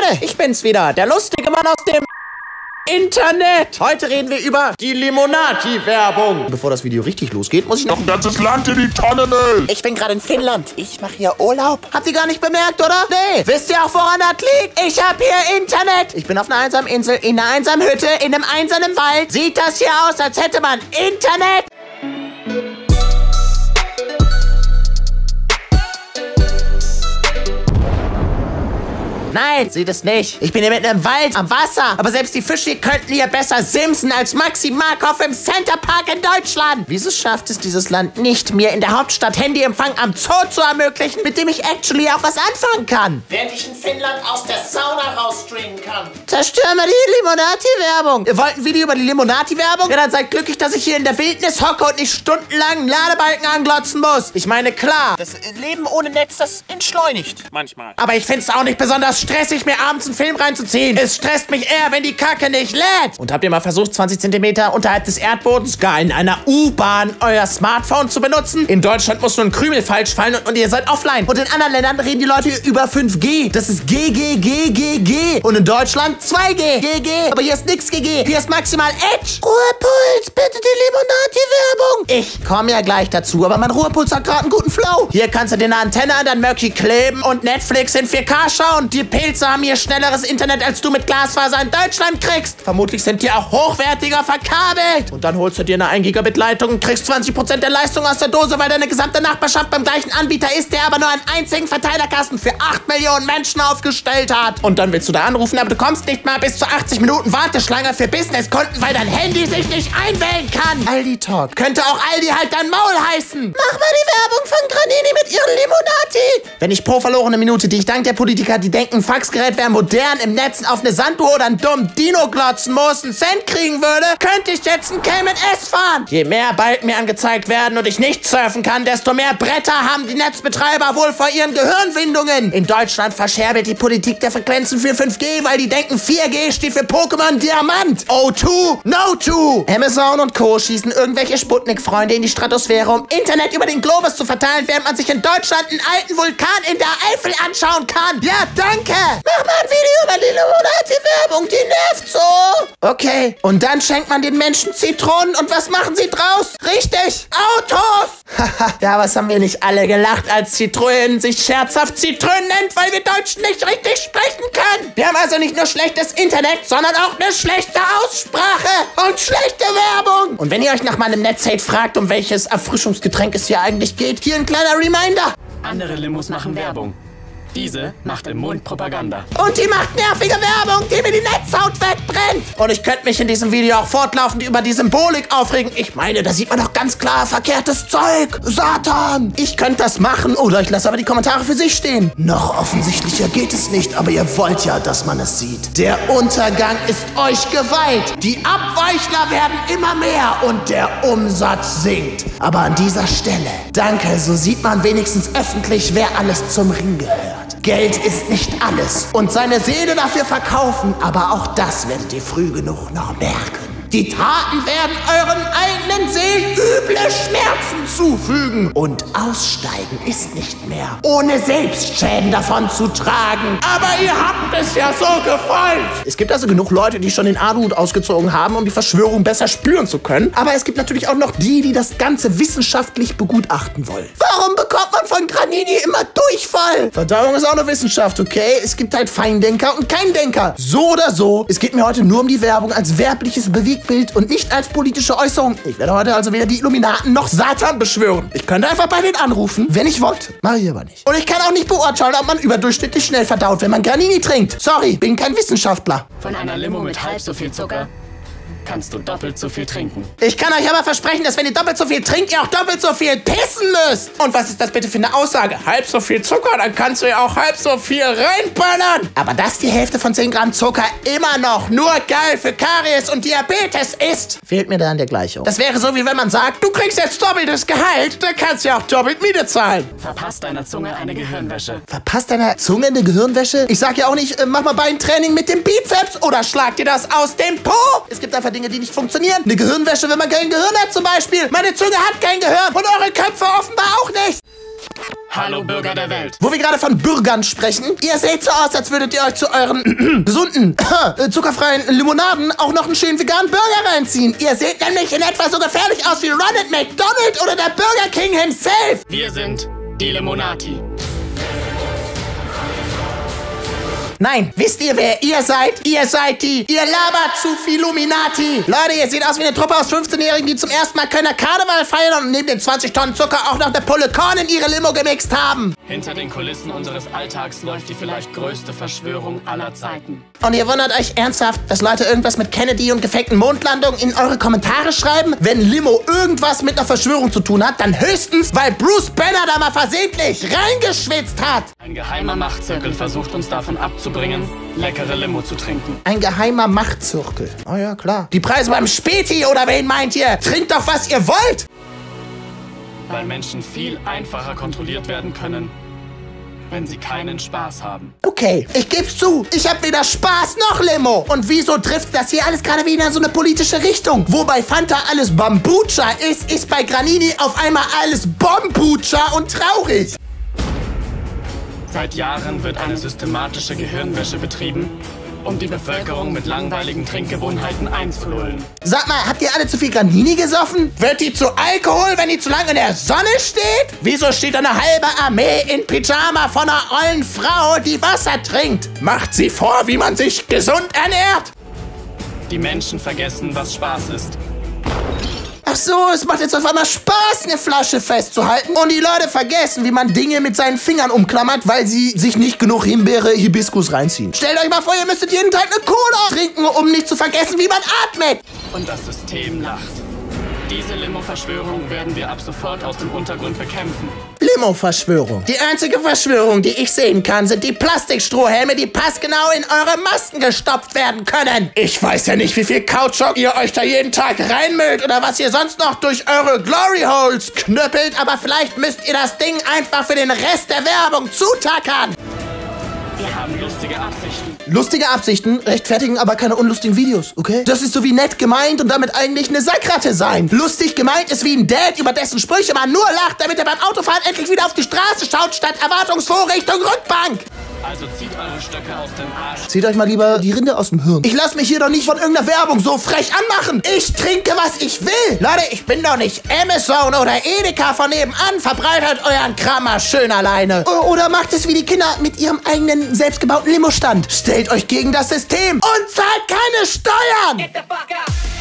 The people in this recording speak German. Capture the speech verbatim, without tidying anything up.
ich bin's wieder, der lustige Mann aus dem Internet. Heute reden wir über die Limonati-Werbung. Bevor das Video richtig losgeht, muss ich noch ein ganzes Land in die Tonne nehmen. Ich bin gerade in Finnland. Ich mache hier Urlaub. Habt ihr gar nicht bemerkt, oder? Nee. Wisst ihr auch, woran das liegt? Ich hab hier Internet. Ich bin auf einer einsamen Insel, in einer einsamen Hütte, in einem einsamen Wald. Sieht das hier aus, als hätte man Internet? Nein, sieht es nicht. Ich bin hier mitten im Wald, am Wasser. Aber selbst die Fische könnten hier besser simsen als Maxi Markov im Center Park in Deutschland. Wieso schafft es dieses Land nicht, mir in der Hauptstadt Handyempfang am Zoo zu ermöglichen, mit dem ich actually auch was anfangen kann? Während ich in Finnland aus der Sauna rausstreamen kann. Zerstören wir die Limonati-Werbung. Ihr wollt ein Video über die Limonati-Werbung? Ja, dann seid glücklich, dass ich hier in der Wildnis hocke und nicht stundenlang einen Ladebalken anglotzen muss. Ich meine, klar, das Leben ohne Netz, das entschleunigt. Manchmal. Aber ich find's auch nicht besonders stressig, mir abends einen Film reinzuziehen. Es stresst mich eher, wenn die Kacke nicht lädt. Und habt ihr mal versucht, zwanzig Zentimeter unterhalb des Erdbodens gar in einer U-Bahn euer Smartphone zu benutzen? In Deutschland muss nur ein Krümel falsch fallen und, und ihr seid offline. Und in anderen Ländern reden die Leute über fünf G. Das ist G, G, G, G, G. Und in Deutschland zwei G. G, G. Aber hier ist nix G, G. Hier ist maximal Edge. Ruhepuls, bitte die Limonati-Werbung. Ich komme ja gleich dazu, aber mein Ruhepuls hat gerade einen guten Flow. Hier kannst du dir eine Antenne an dein Möcki kleben und Netflix in vier K schauen. Die Pilze haben hier schnelleres Internet, als du mit Glasfaser in Deutschland kriegst. Vermutlich sind die auch hochwertiger verkabelt. Und dann holst du dir eine ein Gigabit Leitung und kriegst zwanzig Prozent der Leistung aus der Dose, weil deine gesamte Nachbarschaft beim gleichen Anbieter ist, der aber nur einen einzigen Verteilerkasten für acht Millionen Menschen aufgestellt hat. Und dann willst du da anrufen, aber du kommst nicht mal bis zu achtzig Minuten Warteschlange für Businesskunden, weil dein Handy sich nicht einwählen kann. Aldi Talk. Könnte auch Aldi halt dein Maul heißen. Mach mal die Werbung von Granini mit ihren Limonati. Wenn ich pro verlorene Minute, die ich dank der Politiker, die denken, Faxgerät wäre modern, im Netz auf eine Sanduhr oder einen dummen Dino glotzen muss, einen Cent kriegen würde, könnte ich jetzt einen Cayman S fahren. Je mehr Balken mir angezeigt werden und ich nicht surfen kann, desto mehr Bretter haben die Netzbetreiber wohl vor ihren Gehirnwindungen. In Deutschland verscherbelt die Politik der Frequenzen für fünf G, weil die denken, vier G steht für Pokémon Diamant. O zwei, No zwei. Amazon und Co. schießen irgendwelche Sputnik-Freunde in die Stratosphäre, um Internet über den Globus zu verteilen, während man sich in Deutschland einen alten Vulkan in der Eifel anschauen kann. Ja, danke. Mach mal ein Video über die Limonati-Werbung, die nervt so. Okay, und dann schenkt man den Menschen Zitronen und was machen sie draus? Richtig, Autos. Haha, ja, was haben wir nicht alle gelacht, als Citroën sich scherzhaft Zitronen nennt, weil wir Deutschen nicht richtig sprechen können. Wir haben also nicht nur schlechtes Internet, sondern auch eine schlechte Aussprache und schlechte Werbung. Und wenn ihr euch nach meinem Netzhate fragt, um welches Erfrischungsgetränk es hier eigentlich geht, hier ein kleiner Reminder. Andere Limos machen Werbung. Diese macht im Mund Propaganda. Und die macht nervige Werbung, die mir die Netzhaut wegbrennt. Und ich könnte mich in diesem Video auch fortlaufend über die Symbolik aufregen. Ich meine, da sieht man doch ganz klar verkehrtes Zeug. Satan. Ich könnte das machen oder ich lasse aber die Kommentare für sich stehen. Noch offensichtlicher geht es nicht, aber ihr wollt ja, dass man es sieht. Der Untergang ist euch geweiht. Die Abweichler werden immer mehr und der Umsatz sinkt. Aber an dieser Stelle, danke, so sieht man wenigstens öffentlich, wer alles zum Ring gehört. Geld ist nicht alles und seine Seele dafür verkaufen, aber auch das werdet ihr früh genug noch merken. Die Taten werden euren eigenen Seelen üble Schmerzen zufügen. Und aussteigen ist nicht mehr, ohne Selbstschäden davon zu tragen. Aber ihr habt es ja so gewollt. Es gibt also genug Leute, die schon den Aluhut ausgezogen haben, um die Verschwörung besser spüren zu können. Aber es gibt natürlich auch noch die, die das Ganze wissenschaftlich begutachten wollen. Warum bekommt man von Granini immer Durchfall? Verdauung ist auch eine Wissenschaft, okay? Es gibt halt Feindenker und Keindenker. So oder so. Es geht mir heute nur um die Werbung als werbliches Bewegungsbild und nicht als politische Äußerung. Ich werde heute also weder die Illuminaten noch Satan beschwören. Ich könnte einfach bei denen anrufen, wenn ich wollte. Mache ich aber nicht. Und ich kann auch nicht beurteilen, ob man überdurchschnittlich schnell verdaut, wenn man Granini trinkt. Sorry, bin kein Wissenschaftler. Von einer Limo mit halb so viel Zucker kannst du doppelt so viel trinken. Ich kann euch aber versprechen, dass wenn ihr doppelt so viel trinkt, ihr auch doppelt so viel pissen müsst. Und was ist das bitte für eine Aussage? Halb so viel Zucker, dann kannst du ja auch halb so viel reinballern. Aber dass die Hälfte von zehn Gramm Zucker immer noch nur geil für Karies und Diabetes ist, fehlt mir da an der Gleichung. Das wäre so, wie wenn man sagt, du kriegst jetzt doppeltes Gehalt, dann kannst du ja auch doppelt Miete zahlen. Verpasst deiner Zunge eine Gehirnwäsche. Verpasst deiner Zunge eine Gehirnwäsche? Ich sag ja auch nicht, äh, mach mal Beintraining mit dem Bizeps oder schlag dir das aus dem Po. Es gibt einfach einfach Dinge, die nicht funktionieren. Eine Gehirnwäsche, wenn man kein Gehirn hat zum Beispiel. Meine Zunge hat kein Gehirn und eure Köpfe offenbar auch nicht. Hallo Bürger der Welt. Wo wir gerade von Bürgern sprechen, ihr seht so aus, als würdet ihr euch zu euren gesunden, zuckerfreien Limonaden auch noch einen schönen veganen Burger reinziehen. Ihr seht nämlich in etwa so gefährlich aus wie Ronald McDonald oder der Burger King himself. Wir sind die Limonati. Nein, wisst ihr, wer ihr seid? Ihr seid die. Ihr labert zu viel Illuminati. Leute, ihr seht aus wie eine Truppe aus fünfzehnjährigen, die zum ersten Mal Kölner Karneval feiern und neben den zwanzig Tonnen Zucker auch noch eine Pulle Korn in ihre Limo gemixt haben. Hinter den Kulissen unseres Alltags läuft die vielleicht größte Verschwörung aller Zeiten. Und ihr wundert euch ernsthaft, dass Leute irgendwas mit Kennedy und gefakten Mondlandungen in eure Kommentare schreiben? Wenn Limo irgendwas mit einer Verschwörung zu tun hat, dann höchstens, weil Bruce Banner da mal versehentlich reingeschwitzt hat. Ein geheimer Machtzirkel versucht uns davon abzubringen, leckere Limo zu trinken. Ein geheimer Machtzirkel. Oh ja, klar. Die Preise beim Späti oder wen meint ihr? Trinkt doch, was ihr wollt! Weil Menschen viel einfacher kontrolliert werden können, wenn sie keinen Spaß haben. Okay, ich geb's zu. Ich hab weder Spaß noch Limo. Und wieso trifft das hier alles gerade wieder in so eine politische Richtung? Wo bei Fanta alles Bambucha ist, ist bei Granini auf einmal alles Bombucha und traurig. Seit Jahren wird eine systematische Gehirnwäsche betrieben, um die Bevölkerung mit langweiligen Trinkgewohnheiten einzulullen. Sag mal, habt ihr alle zu viel Granini gesoffen? Wird die zu Alkohol, wenn die zu lange in der Sonne steht? Wieso steht eine halbe Armee in Pyjama von einer ollen Frau, die Wasser trinkt? Macht sie vor, wie man sich gesund ernährt? Die Menschen vergessen, was Spaß ist. Ach so, es macht jetzt auf einmal Spaß, eine Flasche festzuhalten. Und die Leute vergessen, wie man Dinge mit seinen Fingern umklammert, weil sie sich nicht genug Himbeere Hibiskus reinziehen. Stellt euch mal vor, ihr müsstet jeden Tag eine Cola trinken, um nicht zu vergessen, wie man atmet. Und das System lacht. Diese Limo-Verschwörung werden wir ab sofort aus dem Untergrund bekämpfen. Limo-Verschwörung. Die einzige Verschwörung, die ich sehen kann, sind die Plastikstrohhelme, die passgenau in eure Masken gestopft werden können. Ich weiß ja nicht, wie viel Kautschuk ihr euch da jeden Tag reinmüllt oder was ihr sonst noch durch eure Glory Holes knüppelt, aber vielleicht müsst ihr das Ding einfach für den Rest der Werbung zutackern. Wir haben lustige Absichten. Lustige Absichten rechtfertigen aber keine unlustigen Videos, okay? Das ist so wie nett gemeint und damit eigentlich eine Sackratte sein. Lustig gemeint ist wie ein Dad, über dessen Sprüche man nur lacht, damit er beim Autofahren endlich wieder auf die Straße schaut, statt erwartungsfroh Richtung Rückbank. Also zieht eure Stöcke aus dem Arsch. Zieht euch mal lieber die Rinde aus dem Hirn. Ich lasse mich hier doch nicht von irgendeiner Werbung so frech anmachen. Ich trinke, was ich will. Leute, ich bin doch nicht Amazon oder Edeka von nebenan. Verbreitet euren Kram mal schön alleine. Oder macht es wie die Kinder mit ihrem eigenen selbstgebauten Limo-Stand. Stellt euch gegen das System und zahlt keine Steuern. Get the fuck out.